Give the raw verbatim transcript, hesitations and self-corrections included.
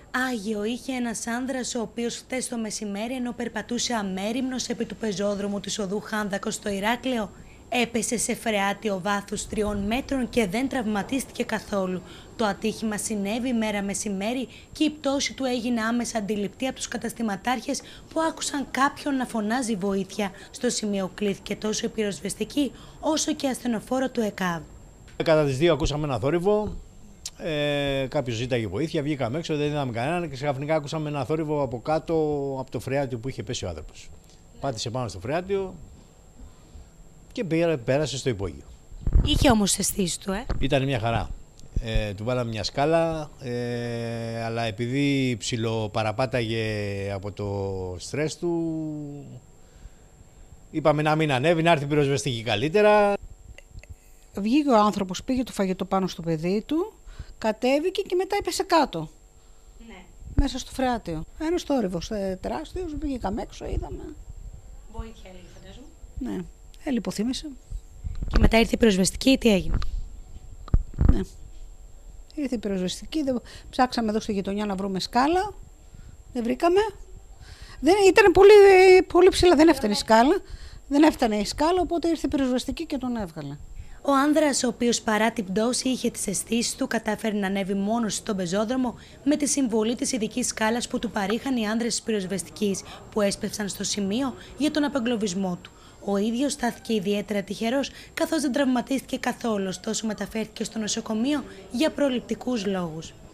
Άγιο είχε ένας άνδρας ο οποίος χτες το μεσημέρι, ενώ περπατούσε αμέριμνος επί του πεζόδρομου της οδού Χάνδακος στο Ηράκλειο, έπεσε σε φρεάτιο βάθους τριών μέτρων και δεν τραυματίστηκε καθόλου. Το ατύχημα συνέβη μέρα μεσημέρι και η πτώση του έγινε άμεσα αντιληπτή από τους καταστηματάρχες που άκουσαν κάποιον να φωνάζει βοήθεια. Στο σημείο κλήθηκε τόσο η πυροσβεστική όσο και ασθενοφόρο του ΕΚΑΒ. Κατά τις δύο ακούσαμε ένα θόρυβο. Ε, Κάποιος ζήταγε βοήθεια, βγήκαμε έξω, δεν είδαμε κανέναν και ξαφνικά ακούσαμε ένα θόρυβο από κάτω από το φρεάτιο που είχε πέσει ο άνθρωπος. Ναι. Πάτησε πάνω στο φρεάτιο και πέρασε στο υπόγειο. Είχε όμως αισθήσεις του, ε? Ήταν μια χαρά. Ε, του βάλαμε μια σκάλα, ε, αλλά επειδή ψιλοπαραπάταγε από το στρες του, είπαμε να μην ανέβει, να έρθει πυροσβεστική καλύτερα. Βγήκε ο άνθρωπος, πήγε το φαγητό πάνω στο παιδί του, κατέβηκε και μετά έπεσε κάτω. Ναι. Μέσα στο φρεάτιο. Ένας θόρυβος τεράστιος, βγήκαμε έξω, είδαμε. Βοήθεια έλεγε, φαντάζομαι. Ναι, ε, λιποθύμησε. Και μετά ήρθε η πυροσβεστική, τι έγινε? Ναι. Ήρθε η πυροσβεστική, δεν... ψάξαμε εδώ στη γειτονιά να βρούμε σκάλα, δεν βρήκαμε. Δεν, ήταν πολύ, πολύ ψηλά, δεν έφτανε η σκάλα. Δεν έφτανε η σκάλα, οπότε ήρθε η πυροσβεστική και τον έβγαλε. Ο άνδρας, ο οποίος παρά την πτώση είχε τις αισθήσεις του, κατάφερε να ανέβει μόνος στον πεζόδρομο με τη συμβολή της ειδικής σκάλας που του παρήχαν οι άνδρες της πυροσβεστικής, που έσπευσαν στο σημείο για τον απεγκλωβισμό του. Ο ίδιος στάθηκε ιδιαίτερα τυχερός, καθώς δεν τραυματίστηκε καθόλου, ωστόσο μεταφέρθηκε στο νοσοκομείο για προληπτικούς λόγους.